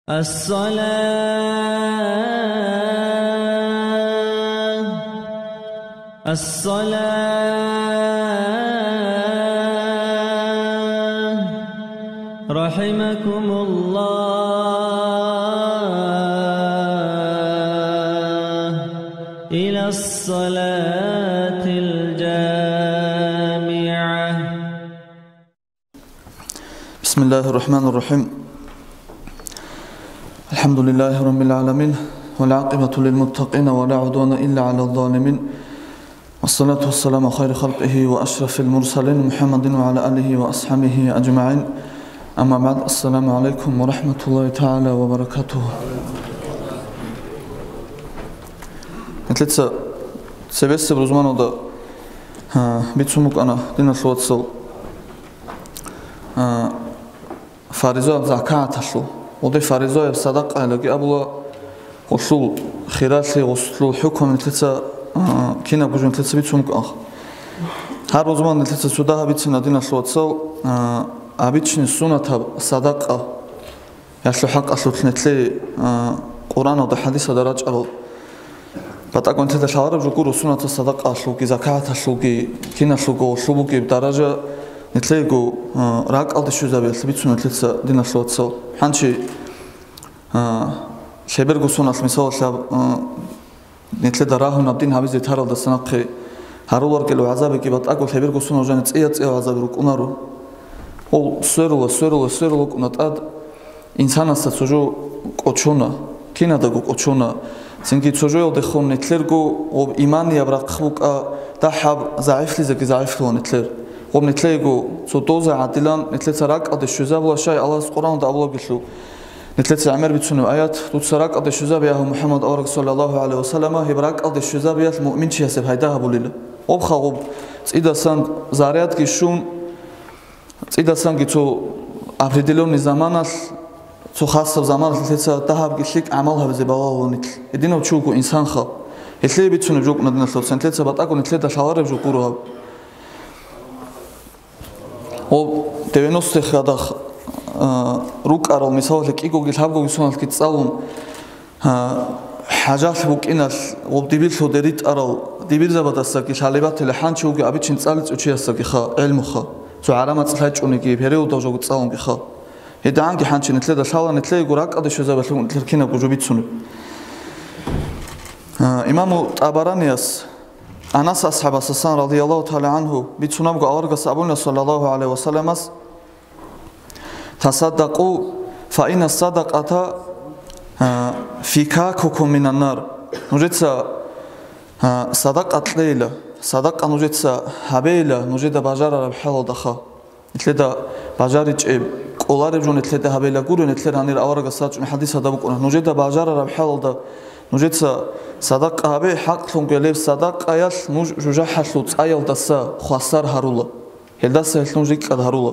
الصلاة رحمكم الله إلى الصلاة الجامعة. بسم الله الرحمن الرحيم. الحمد لله رب العالمين والعاقبة للمتقين ولا عدوان إلا على الظالمين والصلاة والسلام خير خلقه وأشرف المرسلين محمد وعلى آله وأصحابه أجمعين. أما بعد، السلام عليكم ورحمة الله تعالى وبركاته. Нетлица себессе брузманода бицумук ана динаслуатсыл фаризояб закаатаслу оде фаризояб садақа лаги абула осул хираси осул хукм нетлица кина бужун нетлица бицумук ах ҳар брузман нетлица судаҳа бицина динаслуатсыл абични суната садақа яслу ҳақ аслут нетли Қуръан ода ҳадис ода раҷъал Батакон те шавараб жукуру суната садақа аслуги закат аслуги кина аслуго шубуги даража нетлего рак алды шузабел бицуна нетлица динаслуатсал ҳанчи шебергу сунас мисал шаб нетле дарахун абдин ҳабизи тарал да санақи ҳарулар келу азабе ки батако шебергу суна ужани ция азаби рукунару ол сӯрула кунатад инсанаста сужу қочуна кина дагу қочуна Синки цожойл дехон нетлергу об имани абрақхука дахаб заифлизаки заифло нетлер об нетлегу цодоза адилан нетлецарак аде шузавла шай Аллах Қуръан да авлогишлу нетлеца амер бицуну аят туцарак аде шузав я Мухаммад аврак саллаллаху алейхи ва саллама хибрак аде шузав я муъмин чи хасеб хайда булил об хагоб цидасан зарят ки шун цидасан ки цо определённый заманас خاصة زمان لسه تهاب قلك عملها بزبالة ونتل الدين وشوكو إنسان خا اللي بيتسون جوك ندنا لو سنت لسه بتأكل نتل تشاور بجوكورها و تبينوس تخدا روك أرال مثال لك إيجو جلها بقول يسون الكتسالون حاجات بوكينال وبديبيل شو دريت أرال ديبيل زبادة الساكي شالبات اللحان شوكي أبي تشنسالت وشيء الساكي خا علم خا شو علامات صحيح شونيكي بيريو توجو كتسالون خا هذا عنك حنش نتلقى شالا نتلقى قراك قد شو زبالة نتلقينا بوجوبيت سنو إمام طبرانياس أناس أصحاب السسان رضي الله تعالى عنه بيتسونا بقى أورغ صابون صلى الله عليه وسلم تصدقوا فإن الصدقة فكاككم من النار نجدسا صدقة ليلة صدقة نجدسا حبيلة نجد بجار ربحال دخا نتلقى بجار جيب Олар жон нетледа хабела гуру нетлер анир аварга сач хадис ада букуна нужеда бажара рабхалда нужеца садақ абе хақ лунгелев садақ аял нуж жужахалу цаялдаса хвасар харула хелдаса хлунжик харула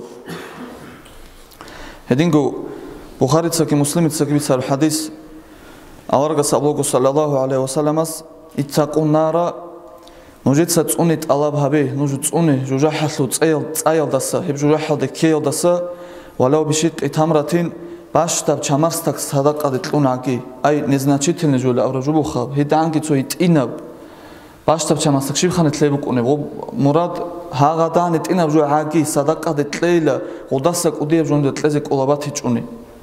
хедингу бухарица ки муслимица ки бисар хадис аварга саблогу саллаллаху алейхи ва салламас иттақун нара нужеца цунит алаб хабе нуж цуни жужахалу цаялдаса хеб жужахалда кеялдаса ولو بشق تمرة باشتاب چمرستك صدقة تلوناكي أي نزناچيتل نجول أو رجوب خاب هيدانكي تو يتينب باشتاب چمرستك شيب خانة تليبك أنه مراد هاغا دان يتينب جو عاقي صدقة تليلة ودسك وديب جون تلزك أولابات هيچوني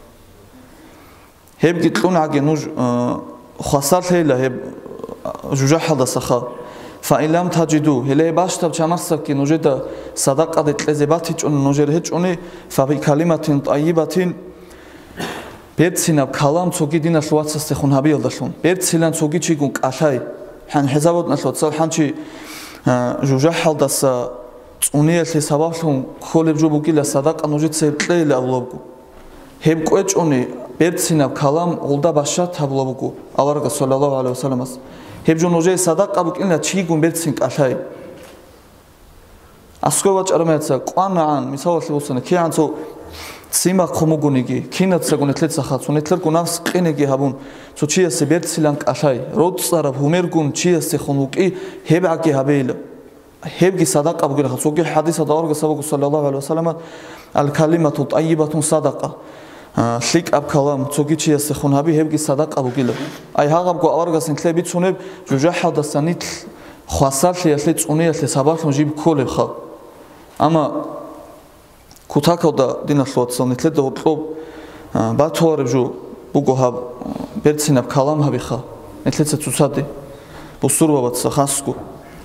هيب تلوناكي نوج خسار ليلة هيب جوجاحل دسخا فإن لم تجدوا هلي باشتاب چمرستك نوجد صدقة تلزبات هيچوني نوجر هيچوني فبكلمة طيبة بيتسيناب كلام توجي دينا شواتس استخون هابيل دشون بيتسيلان توجي چيگون قشاي حن حسابات نشواتسال حنچي جوجاحل دس ونيل حساباشون خولب جو بوكيلا صدقة نوجد سيبتلي لأولوبكو هيب قوچوني بيتسيناب كلام اولدا باشات هابلوبكو الله صلى الله عليه وسلم هيب جو نوجي صدقة بوكيلا چيگون بيتسين قشاي أسكوبات أرميتسا قانعان مثال لبوسنا كي عنصو سيما خموجونيجي كينات سكونت لتسخات سونت لركو نفس قينيجي هابون سو چيا سبيرت سيلانك أشاي رود صارب هميركون چيا سخنوكي هبعكي هبيل هبكي صدقة بقول خصوصي حديث دارك سبق صلى الله عليه وسلم الكلمة طيبة صدقة ლიკ აბქალამ ცოგიჩიას ხუნაბი ჰებგი სადაყა ბუგილა აი ჰაღაბგო ავარგას ინთლები ცუნებ ჯუჟაჰადასანით ხვასარლიასლე წუნიასლე საბახმ ჟიბ ქოლებ ხა ამა ქუთაკოდა დინასლოაცონითლე დოყლო ბათوارებჟუ ბუგოჰა ბერცინაბ ქალამ ჰაბი ხა ეთლეცა ცუსადი ბუსურბაბაცა ხასკუ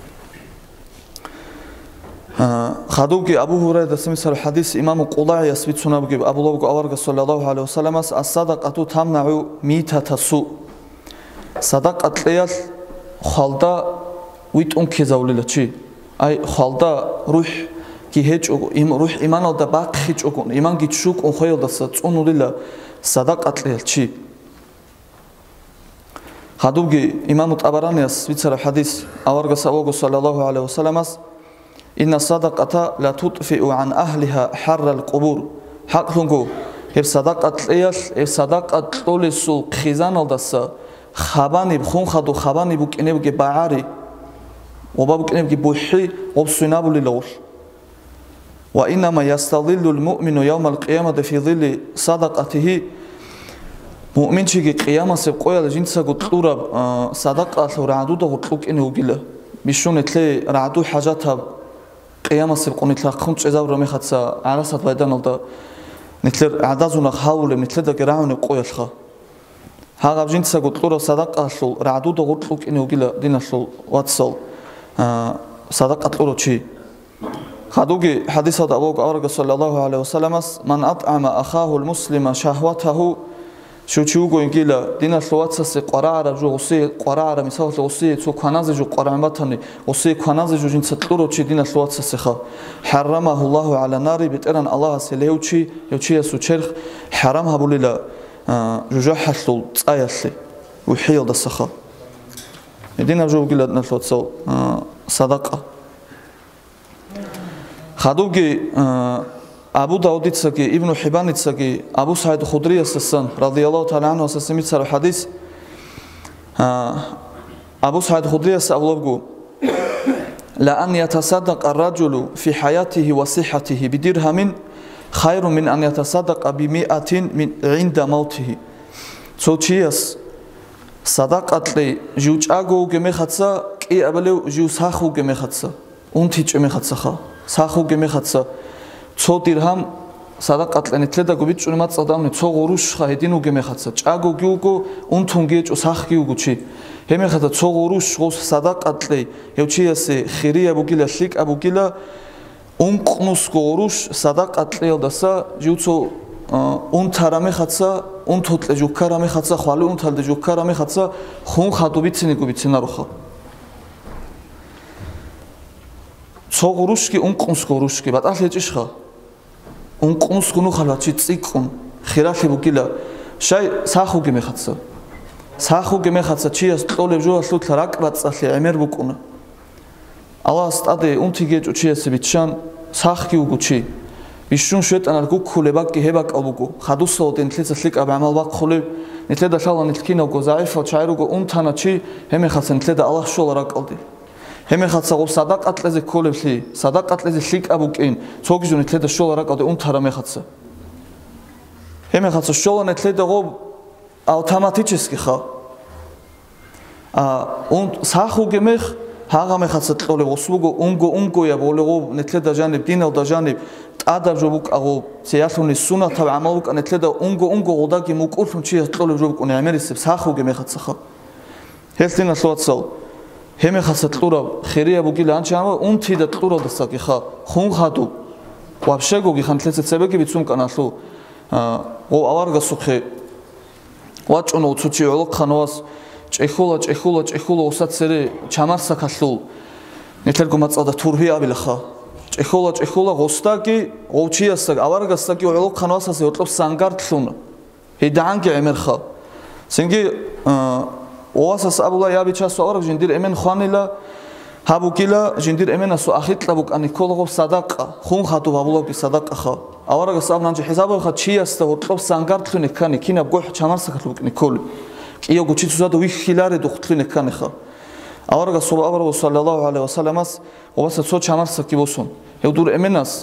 ხადუგი აბუ ჰურაირა დასმისალ ჰადის იმამ ყულაიას ვიცუნაბგი აბულაბუ ავარგა სალალაჰუ ალეიჰი ვასალამას ასადაყატუ თამნაუ მითათასუ სადაყატლიალ ხალდა ვიტუნ ქეზავლილაჩი აი ხალდა რუჰ გიჰეჭუ იმ რუჰ იმანალდა ბაყხიჭუ იმან გიჩუ ყონხოილდასა წუნულილა სადაყატლიალჩი ხადუგი იმამ ტაბარანიას ვიცარა ჰადის ავარგა სალალაჰუ ალეიჰი ვასალამას إن الصدقة لا تطفئ عن أهلها حر القبور حق لونغو هر صدقة ليال هر صدقة لولسو خزان الدسا خباني بخون خدو خباني بوكيني بوكي باعاري وبابوكيني بوكي بوحي وبسوينابو للور وإنما يستظل المؤمن يوم القيامة في ظل صدقته مؤمن شيء قيامة سبقويا لجنسا قطلورا صدقة ورعدو دا قطلوك إنه وقيلا بيشون تلي رعدو حاجاتها قيامة سبقون نتلا خمس إذا ورمي خدسا عرصت بيدان الدا نتلر عدازونا خاول نتلر دا قراعون قوي الخا هاغاب جنسا قطلورا صدقة شل رعدو دا قطلوك إنه وقيلا دينا شل واتصل صدقة لورو شي خادوغي حديثة أبوك أورغ صلى الله عليه وسلم من أطعم أخاه المسلم شهوته شو تشوغو إنجيلا دينا شلواتس قرارة جو غسي قرارة مثال غسي تو كنازة جو قرارة باتني غسي كنازة جو جنس تلورو تشي دينا شلواتس خا حرمه الله على نار بتران الله سليوتشي يوتشي سوتشرخ حرمها بوليلا جوجا حلو تايسلي وحيل دسخا دينا جو إنجيلا دينا شلواتس صدقة خادوغي أبو داود تسقي ابن حبان تسقي أبو سعيد الخدري السن رضي الله تعالى عنه وسلم صار الحديث أبو سعيد الخدري أبلغ لأن يتصدق الرجل في حياته وصحته بدرهم خير من أن يتصدق ب100 من عند موته سوتشيس صدقة لي جوج أجو جميختسا كي أبلو جو ساخو جميختسا أنتي جميختسا ساخو جميختسا ცო დირჰამ სადაყატლენი თლედა გუბიჭუნი მაწადამნი ცო ღურუშ ხაედინ უგემეხაცა ჭაგო გიუგო უნთუნგე ჭო სახგიუგუჩი ჰემეხაცა ცო ღურუშ ღოს სადაყატლე ევჩიასე ხირია ბუგილა ლიკ აბუგილა უნყნუს ღურუშ სადაყატლეოდასა ჯუცო უნთარამეხაცა უნთოთლე ჯუქარამეხაცა ხვალე უნთალდე ჯუქარამეხაცა ხუნ ხადუბიცინი გუბიცინაროხა ცო ღურუშკი უნყნუს ღურუშკი ბატალეჭიშხა უნყუნს გუნუ ხალაჩი წიკუნ ხირახი ბუგილა შაი სახუგი მეხაცა სახუგი მეხაცა ჩიას ტოლებ ჯოა სულთლა რაკბაცალე ემერ ბუკუნა ალა სტადე უნთიგეჭუ ჩიასი ბიჩან სახგი უგუჩი ბიშუნ შეტანარ გუქულება კი ჰება ყალუგუ ხადუსო დენთლეცა ლიკა ამალვა ხოლე ნეთლედა შალა ნეთქინა გო ზაიფო ჩაირუგო უნთანაჩი ჰემეხაცა ნეთლედა ალა შოლა რაკალდი ჰემეხაცა ყო სადაყატლეზე ქოლებში სადაყატლეზე ლიკა ბუკინ ცოგიჟუ ნეთლედა შოლა რაკალდი უნთარა მეხაცა ჰემეხაცა შოლა ნეთლედა ყო ავტომატически ხა und სახუგი მეხ ჰაღამეხაცა ტყოლე ოსუგო უნგოია ბოლეღო ნეთლედა ჟანებ დინალდა ჟანებ ტადა ჯობუკაღო ცეასუნი სუნათა ამალუკა ნეთლედა უნგო ღოდაგი მუკურფუნ ჩია ტყოლე ჯობუკუნე ამერისებ სახუგი მეხაცა ხა ჰესლინა სოაცალ ჰემეხაცა ტყურა ხერია ბუგილა ანჩამა უნთი და ტყურა დასაკი ხა ხუნ ხადუ ვაფშე გოგი ხანთლეცე ცებეკი ვიცუმ კანასლუ ო ავარგა სუხე ვაჭონო უცუჩი ოლო ხანოას ჭეხულა ოსაცერე ჩამარსაკასლულ ნეთერგო მაწავდა თურვი აბილა ხა ჭეხულა ღოსტაკი ღოჩიასაკ ავარგასაკი ოლო ხანოასასე ოტლობ სანგართლუნა ჰედანგე ემერხა სინგი ოასას აბულა იაბიჩასო ავარგ ჟინდირ ემენ ხვანილა ჰაბუკილა ჟინდირ ემენასო ახიტლაბუკ ანი ქოლღო სადაყა ხუნ ხატუ აბულაკი სადაყა ხა ავარგას აბნანჯი ჰესაბო ხა ჩიასდა ოტლობ სანგართლუნე ქანი ქინა გოჰ ჩამარსაკასლუკნი ქოლი კიო გუჩიცუზადო ვიხილარე დუხთლინე ქანი ხა ავარგას სულავარო სალალაჰუ ალეიჰი ვასალამას ობასა ცო ჩამარსაკი ბოსონ ევდურ ემენას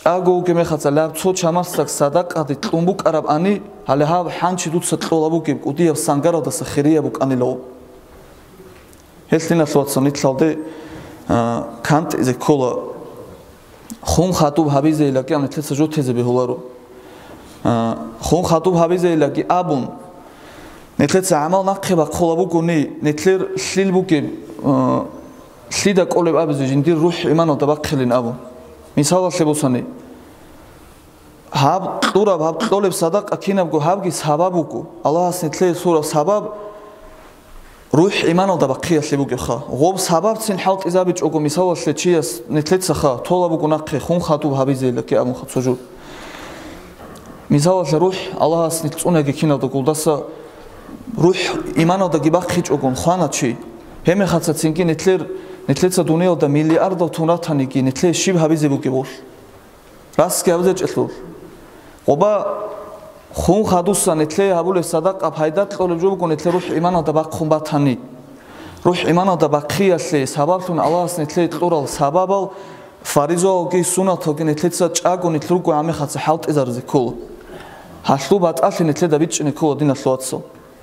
ჭაგო უგე მეხაცა ლაბცო ჩამარსაკ სადაყადი ტუმბუკ არაბ ანი ჰალეჰა ჰანჩი დუცა ტყოლაბუკი კუდია სანგარო და სახერია ბუკანილო ჰესლინა სოაცონი თლავდე კანტ ზე კოლა ხუნ ხატუ ჰაბიზელა კი ამეთ ცა ჟოთეზე ბეჰოლარო ხუნ ხატუ ჰაბიზელა კი აბუნ ნეთლეცა ამალ ნახება ყოლაბუკუნი ნეთლერ შილბუკი შიდა კოლებაბზე ჟინდი რუჰ იმანო და ბახელინ აბუნ მისალა შებოსანი ჰაბ ტურა ჰაბ ტოლებ სადაყა ქინაბგო ჰაბგი საბაბუკუ ალლაჰს ნეთლე სურა საბაბ რუჰ იმანო და ბახია შებუკი ხა ღობ საბაბ ცინ ჰალტ იზაბი ჭოგო მისალა შეჩიას ნეთლეცა ხა თოლაბუკუ ნახე ხუნ ხატუ ჰაბიზელა კი აბუნ ხაცოჯუ მისალა რუჰ ალლაჰს ნიწუნეგი ქინავ და გულდასა რუჰ იმანო და გიბახი ჭოგონ ხვანაჩი ჰემე ხაცა ცინკი ნეთლეცა დუნეო და მილიარდო თუნათანი კი ნეთლე შიბ ჰაბიზებუკი ბოშ რას კი აბზე ჭესლო ობა ხუნ ხადუსა ნეთლე აბულე სადაყა ფაიდა ტყოლებ ჯობუკო ნეთლე რუჰ იმანო და ბახხუნ ბათანი რუჰ იმანო და ბახიასლე საბაბთუნ ალლაჰს ნეთლე ტყურალ საბაბალ ფარიზო კი სუნათო კი ნეთლეცა ჭაგო ნეთლურგო ამე ხაცა ჰალტეზარზე ქოლ ჰაშლუ ბატალე ნეთლე და ბიჭინე ქოლ დინა სოაცო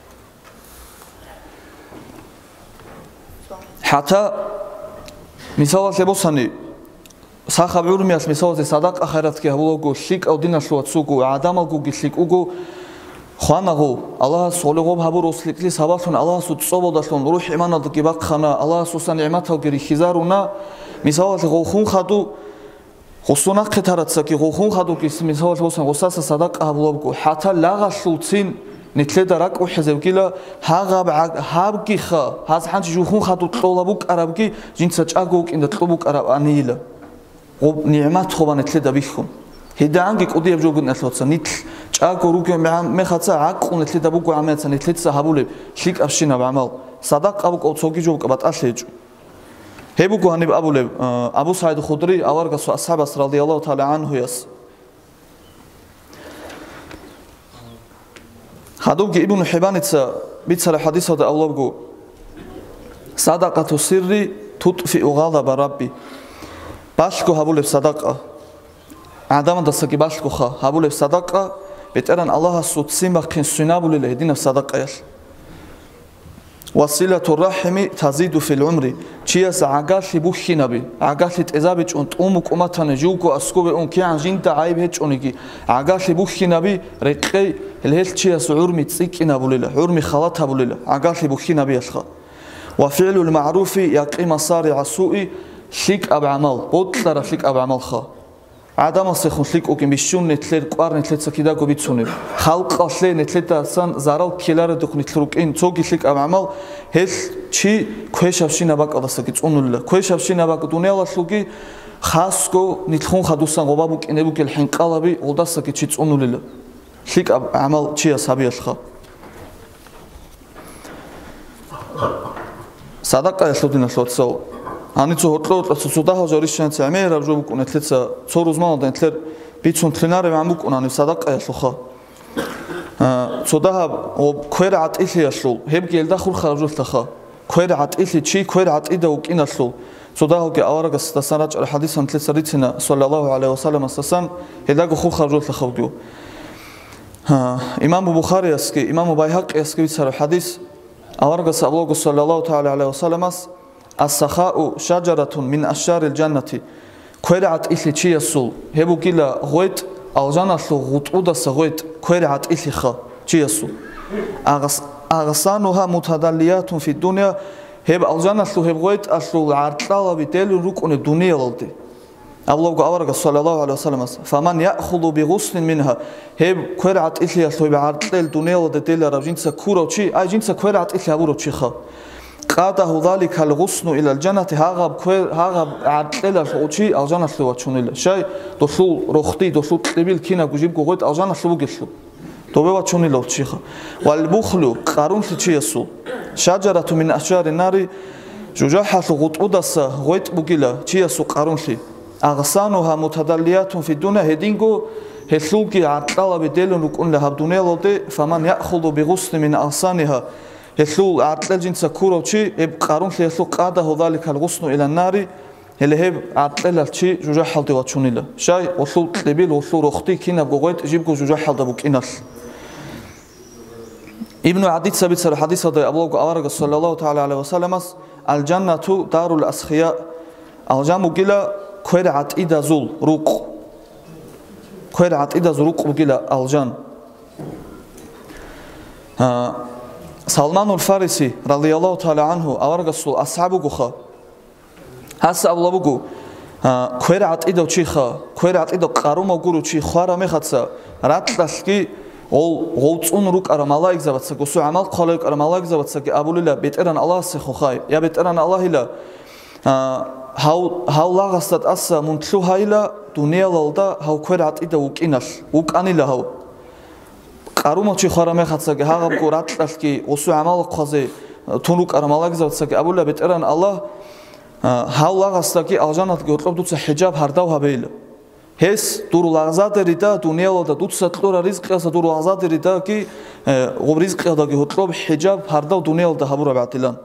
ჰათა მისალა შებოსანი სახაბ ურმიას მისალაზე სადაყა ხერათკი აბულოგო შიკავ დინაშუა ცუგუ ადამალგუგი შიკუგუ ხვანაღო ალლაჰს ოლეღო ჰაბუროსლიკლი საბათუნ ალლაჰს უწობოდაშონ რუჰ იმანად კი ბახხანა ალლაჰს უსანი ემათალგერი ხიზარულა მისალაზე ხუნ ხადუ ხოსუნა ხეთარაცა კი ხუნ ხადუ კი მისალაზე უსან ხოსასა სადაყა აბულოგო ჰათა ლაღაშულცინ ნეთლედა რა ყუჰეზევკილა ჰაღაბ ჰაბგი ხა ჰაზჰანჩი ჟუხუნ ხადუ ტყოლაბუ ყარაბგი ჯინცა ჭაგო უკინდა ტყუბუ ყარაბ ანილა ობ ნიემათ ხობა ნეთლედა ბიხუნ ჰედანგი ყუდიებ ჯოგუნასოცა ნით ჭაგო რუგე მე ხაცა აყუ ნეთლედა ბუგო ამეცა ნეთლეცა ჰაბულე შიკაფშინა ამალ სადაყავ ყოცოგი ჯოგ ბატაშეჭ ჰებუგო ანიბ აბულე აბუ საიდ ხუდრი ავარგასო ასაბას რადიალლაჰუ თაალა ანჰუიას ჰადუგი იბნ ჰიბანიცა ბიცარა ჰადისა და ალლაბგო სადაყათუ სირრი თუტფი უღალაბა რაბბი ბაშკო ჰაბულებ სადაყა ადამან დასაკი ბაშკო ხა ჰაბულებ სადაყა ბეტერან ალლაჰს უციმახინ სუნაბულილე ედინა სადაყაიალ ვასილათუ რაჰიმი თაზიდუ ფილ უმრი ჩიას აგალში ბუხინაბი აგალში ტეზაბი ჭუნ ტუმუ კუმათანე ჟუგო ასკოვე ონ კიან ჟინდა აიბე ჭუნიგი აგალში ბუხინაბი რეყე ელჰელჩიას ურმი წიკინაბულილა ურმი ხალათაბულილა აგალში ბუხინაბი ასხა ვაფილულ მა'რუფი იაყი მასარი ასუი შიკ აბ ამალ ბოტლარა შიკ აბ ამალ ხა ადამას ხონ შიკ უკი მიშუნ ნეთლერ ყვარ ნეთლეცა კიდა გობიცუნე ხალყასლე ნეთლედასან ზარალ ქილარე დუხნითლრუკინ ცოგი შიკ აბ ამალ ჰეს ჩი ქვეშავში ნაბაკადასაკი წუნულილა ქვეშავში ნაბაკ დუნეალაშლუგი ხასკო ნითხუნ ხადუსან ღობაბუ კინებუკელ ჰენყალაბი ოლდასაკი ჩი წუნულილა შიკ აბ ამალ ჩია საბიაშხა სადაყა ესოდინა სოცო ანიცო ჰოტლო ცუდა ჰოზორიშანცე მე რაბჟობუკუ ნეთლეცა ცორუზმანო და ნეთლერ ბიცუნ თლინარე ამუკუნანი სადაყა ესოხა ცუდა ქვერა ატილიაშლუ ჰებგი ელდა ხურხა რაბჟოხა ქვერა ატილი ჩი ქვერა ატიდა უკინაშლუ ცუდა ჰოგე ავარაგას და სანაჭარ ჰადისან ნეთლეცა რიცინა სალალაჰუ ალეიჰი ვასალამ ასასან ელდაგო ხურხა რაბჟოხა ხავდიო იმამ ბუხარიასკი იმამ ბაიჰაყიასკი ვიცარო ჰადის ავარაგას აბლოგო სალალაჰუ თაალა ალეიჰი ვასალამას ასახაუ შაჯარათუნ მინ აშარილ ჯანნათი ქვერა ატილი ჩიასულ ჰებუკილა ღოეთ ალჟანასლუ ღუტუდასა ღოეთ ქვერა ატილი ხა ჩიასულ აღასანუჰა მუთადალიათუნ ფი დუნია ჰებ ალჟანასლუ ჰებ ღოეთ ასლუ არტლალაბი დელი რუკუნე დუნიალალდი აბლოგო ავარაგას სალალაჰუ ალეიჰი ვასალამას ფამან იახულუ ბიღუსლინ მინჰა ჰებ ქვერა ატილი ასლუ ჰებ არტლელ დუნიალალდი დელი არავჯინცა ქურავჩი აი ჯინცა ქვერა ატილი აბუროჩი ხა ყადაჰუ ზალიკალ ღუსნუ ილალ ჯანათი ჰაღაბ არტლელას ოჩი ალჟანასლუ ვაჩუნილა შაი დოსულ როხტი დოსულ ტიბილ ქინა გუჟიბ გოღეთ ალჟანასლუ გესლუ დობევა ჩუნილა ოჩი ხა ვალ ბუხლუ ყარუნში ჩიასუ შაჯარათუ მინ აშარი ნარი ჟუჯაჰასუ ღუტუდასა ღოეთ ბუგილა ჩიასუ ყარუნში აღსანუჰა მუთადალიათუნ ფი დუნა ჰედინგო ჰესულკი არტლალაბი დელუნ უკუნლა ჰაბდუნელოდე ფამან იახულუ ბიღუსნი მინ ალსანიჰა ჰესულ არტლელჯინცა ქურავჩი ებ ყარუნში ჰესულ ყადა ჰოდალი ქალ ღუსნუ ილან ნარი هلهب عطلة شيء جوجا حلت واتشونيلا شاي وصل تبيل وصل رختي كنا بقويت جيبكو جوجا حلت بوكينال ابن عدي ثابت سر حديث هذا أبو أوارق صلى الله تعالى عليه وسلم الجنة دار الأسخياء الجنة قيل كوير عتيدا زول روق كوير عتيدا زروق قيل الجنة سلمان الفارسي رضي الله تعالى عنه أوارق الصل أصحابه خا هسه أبو لبوجو كوير عتيدا وشيخا كوير عتيدا قارم وجورو شيخ خارا مختص راتلسكي ол цун рук ара малайк заватса гусу амал қалайк ара малайк заватса ки абулила бетеран аллах се хохай я бетеран аллахила хау лагастат аса мунтлу хайла дунялалда хау кверат ида укинал уканила хау қарумочи хараме хатса ки хагаб гуратлас ки гусу амал qaze тунук ара малайк заватса ки абулила бетеран аллах хау лагаста ки алжанат ки отлоб дуца хиджаб хардав хабейла هس دور لحظات ریتا دنیا و دو سطور رزق است دور لحظات ریتا کی غب رزق است که هتلوب حجاب هردا دنیا و دهبور بعتلان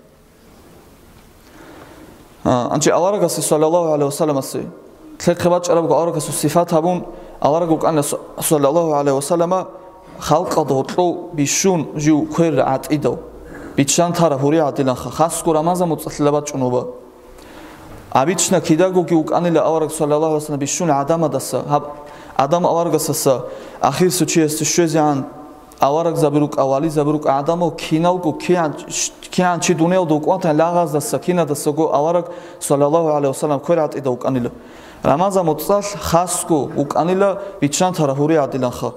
انچه الله را کسی صلی الله علیه و سلم است تلقیات عرب که الله کسی صفات هبون الله را که صلی الله علیه و سلم خلق دهتلو بیشون جو کویر عتیدو بیشان طرفوری عتیلان خاص کورامازا متصلبات چنوبا აბიჩნა ქიდაგოგი უკანელა ავარგ სალალაჰუ ალეიჰი ვასალამ ბიშუნ ადამადასა адам ავარგასასა ახირ სუჩიეს შვეზან ავარგ ზაბირუკ ავალი ზაბირუკ ადამო ქინალკო ქიან ჩი დუნეო დოკვათან ლაღაზასა ქინადასა გო ავარგ სალალაჰუ ალეიჰი ვასალამ ქერატი და უკანელა რამაზა მოწალ ხასკო უკანელა ბიჩან თარაფური ადილან ხა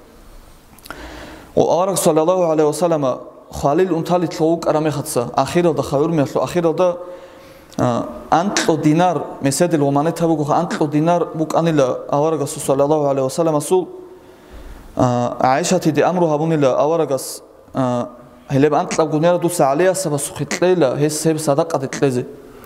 ო ავარგ სალალაჰუ ალეიჰი ვასალამ ხალილ უნთალი თლოუკ არამეხაცა ახირო და ხავურ მესლო ახირო და أنتلو دينار مسد الومانة تبوك أنتلو دينار بوك أنيلا أورغاس صلى الله عليه وسلم أصول عائشة تدي أمره هبونيلا أورغاس هلب أنتلو دينار دوس عليها سبسخت ليلا هي سب صدقة تلزي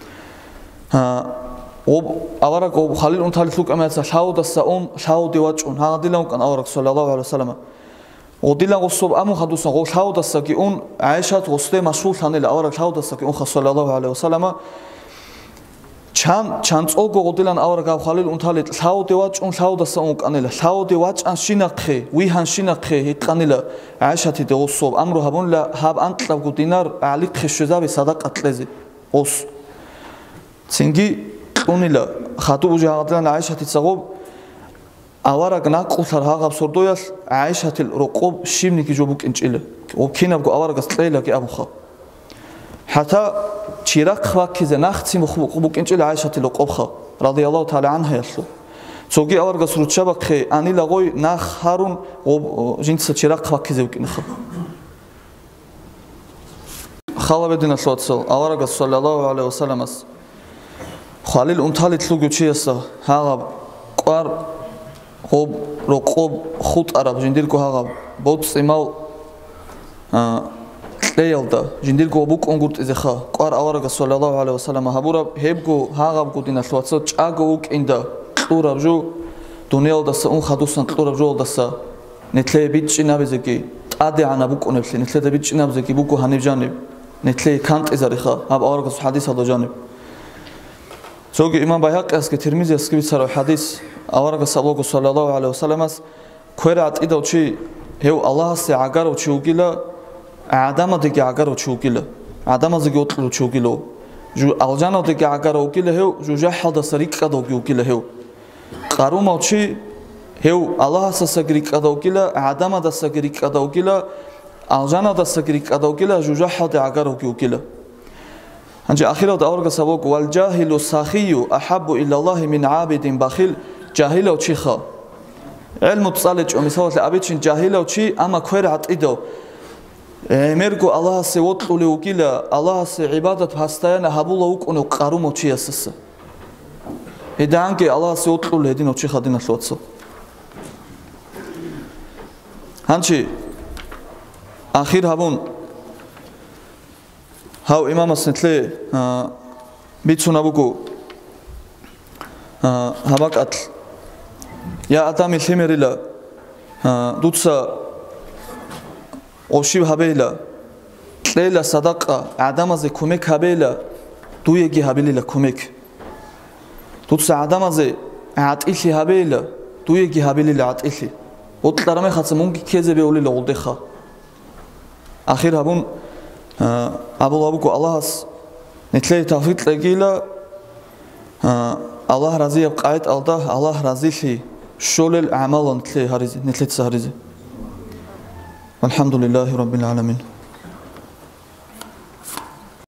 أورغ خليل أنت هالسوق أمات شاود السأم شاود يوجون هذا دلهم كان أورغ صلى الله عليه وسلم ودلهم الصوب أمو خدوسا غو شاود السكيون عائشة وصلي مشهور ثاني أورغ شاود السكيون صلى الله عليه وسلم ჩანც ოგო ოდილან ავარ გავხალილ უნთალეთ საუდე ვაჭუნ საუდასა უკანელა საუდე ვაჭან შინახე ვიჰან შინახე იტყანელა აიშათი და ოსობ ამრო ჰაბონლა ჰაბ ანტლავ გუდინარ ალი ხეშეზავე სადაყატლეზე ოს ცინგი ყუნილა ხატუ უჯაღდან აიშათი წაღო ავარა გნაყულთარ ჰაღაბ სორდოიას აიშათი როყობ შიმნიკი ჯობუკინჭილე ოკინავ ავარა გასწელა კი ამხა حتى چیرق خواکیز نختی مخبوکینچل عایشة لقبخا رضی الله تعالی عنها یسلو سوگی آورگاس روچه بخی آنی لغوی نخ هارون جنس چیرق خواکیزه وکینخا خاله بدین اسلواتسل آورگاس صلی الله علیه وسلم است خالیل اونتالی تلوگو چیسته هاغب قار خوب رقب خود عرب جندیر کو هاغب بود سیمال ليالدا جندير جو بوك أنقرت إذا خا قار أورج صلى الله عليه وسلم هبورا هبجو هاغب قدينا سواتسات أجوك إندا طورا بجو دنيا دسا أون خدوسن طورا بجو دسا نتلاقي بيتش نابزكي تعدي عنا بوك أنفسي نتلاقي بيتش نابزكي بوكو هنيف جانب نتلاقي كانت إذا رخا هب أورج حديث هذا جانب سوق إمام بيهق أسك ترمذي أسك بيصير حديث أورج صلى الله عليه وسلم كويرات إذا وشي هو الله سعجر وشي وقيلا عدم دیگه اگر وچوکیله عدم از گوت وچوکیلو جو الجانه دیگه اگر وکیله هو جو جهل دسریک کدو وکیله هو قارو موچی هو الله سسگریک کدو وکیله عدم دسگریک کدو وکیله الجانه دسگریک کدو وکیله جو جهل دی اگر وکیله انجا اخیرا داورگ سبوک والجاهل السخي احب الى الله من عابد بخيل جاهل وچیخا علم تصالج ومثال ابيچن جاهل وچی اما کویرات ایدو مرگو الله سه وطلو وکیله الله سه عبادت هستایانه هبولا وکنه قارو موچی اساس هدان که الله سه وطلو هدین وچی خدین اسلواتسو هنچی آخر هبون هاو امام اسنتله بیتسونا بگو هباقت یا ادمی خمیریلا دوتسا اوشیب هبیلا لیلا صدقه عدم از کمک هبیلا دویگی هبیلا کمک თუცა ადამაზე ატილი ჰაბელა დუიგი ჰაბელილა ატილი ოტლარამე ხაცა მუნგი ქეზebe ოლილა ოლდეხა ახირ აბუნ აბულაბუკო ალაჰს ნეთლე თავით ლეგილა ალაჰ რაზია ყაით ალდა ალაჰ რაზიში შოლელ ამალონ თლე ჰარიზე ნეთლე ცარიზე ალჰამდულილლაჰი რაბბილ ალამინ